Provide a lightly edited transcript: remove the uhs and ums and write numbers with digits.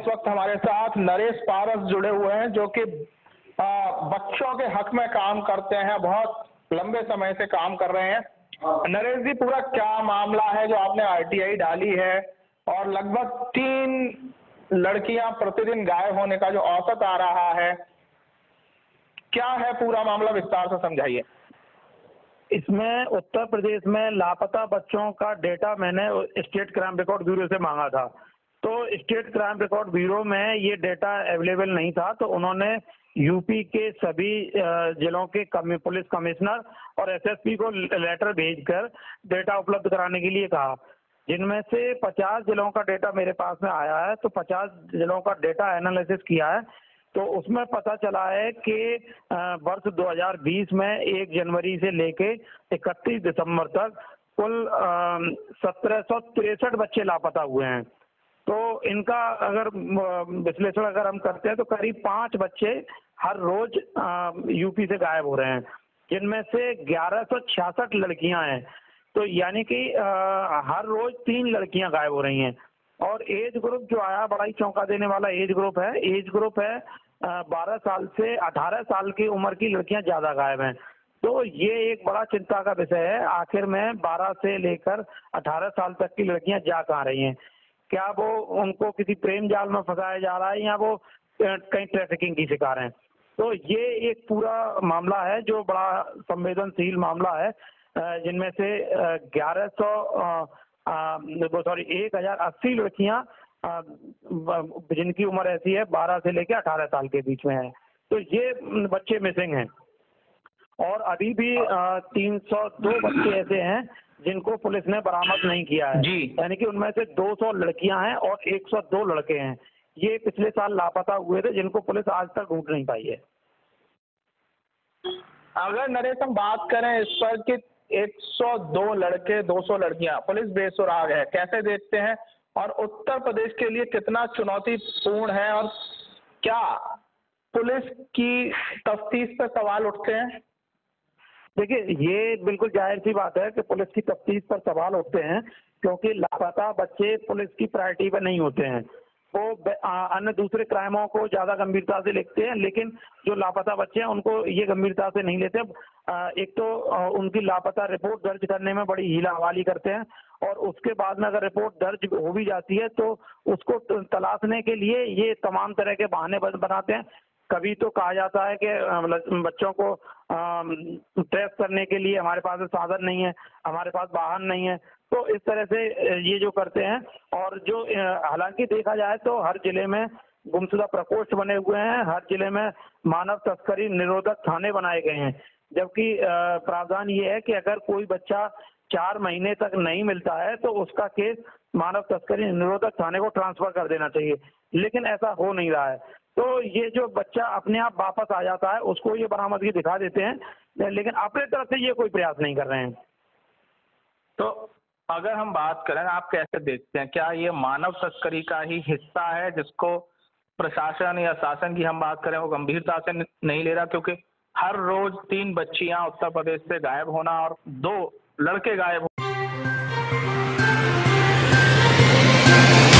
वक्त हमारे साथ नरेश पारस जुड़े हुए हैं, जो कि बच्चों के हक में काम करते हैं, बहुत लंबे समय से काम कर रहे हैं। नरेश जी, पूरा क्या मामला है जो आपने आरटीआई डाली है और लगभग 3 लड़कियां प्रतिदिन गायब होने का जो औसत आ रहा है, क्या है पूरा मामला, विस्तार से समझाइए। इसमें उत्तर प्रदेश में लापता बच्चों का डेटा मैंने स्टेट क्राइम रिकॉर्ड ब्यूरो से मांगा था, तो स्टेट क्राइम रिकॉर्ड ब्यूरो में ये डेटा अवेलेबल नहीं था, तो उन्होंने यूपी के सभी जिलों के पुलिस कमिश्नर और एसएसपी को लेटर भेजकर डेटा उपलब्ध कराने के लिए कहा, जिनमें से 50 जिलों का डेटा मेरे पास में आया है। तो 50 जिलों का डेटा एनालिसिस किया है, तो उसमें पता चला है कि वर्ष 2020 में 1 जनवरी से लेके 31 दिसंबर तक कुल 1763 बच्चे लापता हुए हैं। तो इनका अगर विश्लेषण अगर हम करते हैं तो करीब 5 बच्चे हर रोज यूपी से गायब हो रहे हैं, जिनमें से 1166 लड़कियां हैं। तो यानी कि हर रोज 3 लड़कियां गायब हो रही हैं। और एज ग्रुप जो आया बड़ा ही चौंका देने वाला एज ग्रुप है 12 साल से 18 साल की उम्र की लड़कियां ज्यादा गायब हैं। तो ये एक बड़ा चिंता का विषय है, आखिर में 12 से लेकर 18 साल तक की लड़कियां जा कहाँ रही हैं? क्या वो उनको किसी प्रेम जाल में फंसाया जा रहा है या वो कहीं ट्रैफिकिंग की शिकार हैं? तो ये एक पूरा मामला है जो बड़ा संवेदनशील मामला है, जिनमें से 1080 लड़कियां जिनकी उम्र ऐसी है 12 से लेकर 18 साल के बीच में है। तो ये बच्चे मिसिंग हैं और अभी भी 302 बच्चे ऐसे हैं जिनको पुलिस ने बरामद नहीं किया है, यानी कि उनमें से 200 लड़कियां हैं और 102 लड़के हैं। ये पिछले साल लापता हुए थे, जिनको पुलिस आज तक ढूंढ नहीं पाई है। अगर नरेश हम बात करें इस पर कि 102 लड़के 200 लड़कियां, पुलिस बेसुराग है, कैसे देखते हैं और उत्तर प्रदेश के लिए कितना चुनौतीपूर्ण है, और क्या पुलिस की तफ्तीश पर सवाल उठते हैं? देखिए, ये बिल्कुल जाहिर सी बात है कि पुलिस की तफ्तीश पर सवाल उठते हैं, क्योंकि लापता बच्चे पुलिस की प्रायोरिटी पर नहीं होते हैं। वो अन्य दूसरे क्राइमों को ज्यादा गंभीरता से लेते हैं, लेकिन जो लापता बच्चे हैं उनको ये गंभीरता से नहीं लेते। एक तो उनकी लापता रिपोर्ट दर्ज करने में बड़ी हीला हवाली करते हैं, और उसके बाद में अगर रिपोर्ट दर्ज हो भी जाती है तो उसको तलाशने के लिए ये तमाम तरह के बहाने बनाते हैं। कभी तो कहा जाता है कि बच्चों को ट्रेस करने के लिए हमारे पास साधन नहीं है, हमारे पास वाहन नहीं है, तो इस तरह से ये जो करते हैं। और जो हालांकि देखा जाए तो हर जिले में गुमशुदा प्रकोष्ठ बने हुए हैं, हर जिले में मानव तस्करी निरोधक थाने बनाए गए हैं, जबकि प्रावधान ये है कि अगर कोई बच्चा 4 महीने तक नहीं मिलता है तो उसका केस मानव तस्करी निरोधक थाने को ट्रांसफर कर देना चाहिए, लेकिन ऐसा हो नहीं रहा है। तो ये जो बच्चा अपने आप वापस आ जाता है उसको ये बरामदगी दिखा देते हैं, लेकिन अपने तरफ से ये कोई प्रयास नहीं कर रहे हैं। तो अगर हम बात करें, आप कैसे देखते हैं, क्या ये मानव तस्करी का ही हिस्सा है जिसको प्रशासन या शासन की हम बात करें वो गंभीरता से नहीं ले रहा? क्योंकि हर रोज 3 बच्चियां उत्तर प्रदेश से गायब होना और 2 लड़के गायब